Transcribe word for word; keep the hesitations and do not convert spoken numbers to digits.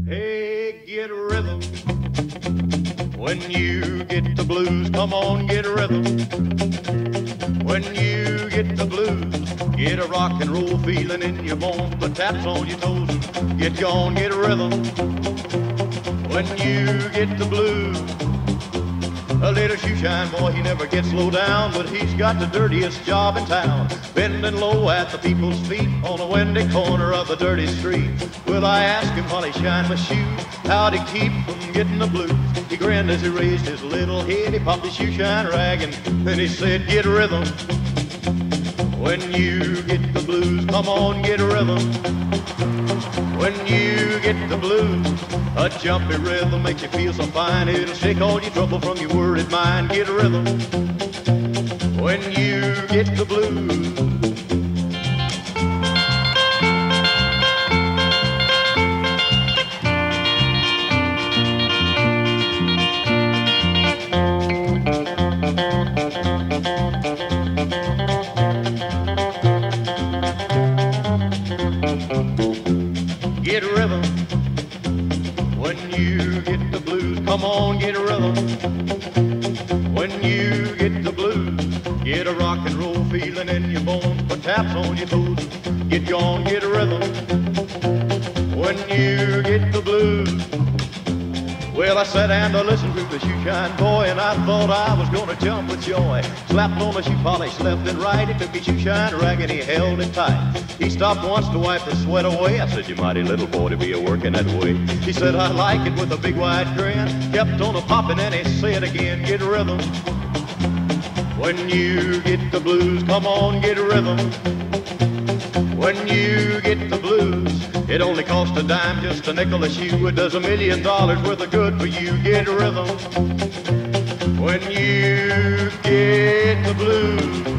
Hey, get rhythm. When you get the blues, come on, get rhythm. When you get the blues, get a rock and roll feeling in your bones, put taps on your toes, get gone, get rhythm. When you get the blues, a little shoeshine boy, he never gets low down, but he's got the dirtiest job in town, bending low at the people's feet on a windy corner of the dirty street. Well, I asked him while he shined my shoes, how'd he keep from getting the blues? He grinned as he raised his little head, he popped his shoeshine rag, and then he said, get rhythm. When you get the blues, come on, get rhythm. When you get the blues, a jumpy rhythm makes you feel so fine, it'll shake all your trouble from your worried mind. Get rhythm. When you get the blues. Get rhythm. When you get the blues, come on, get rhythm. When you get the blues, get a rock and roll feeling in your bones, put taps on your toes, get gone, get rhythm. When you get the blues. Well, I sat and I listened to the shoeshine boy, and I thought I was gonna jump with joy. Slapped on the shoe polish left and right, he took his shoeshine rag and he held it tight. He stopped once to wipe the sweat away. I said, you mighty little boy to be a working that way. He said, I like it, with a big wide grin. Kept on a popping and he said again, get rhythm. When you get the blues, come on, get rhythm. When you get the blues, it only costs a dime, just a nickel a shoe. It does a million dollars worth of good for you. Get rhythm. When you get the blues.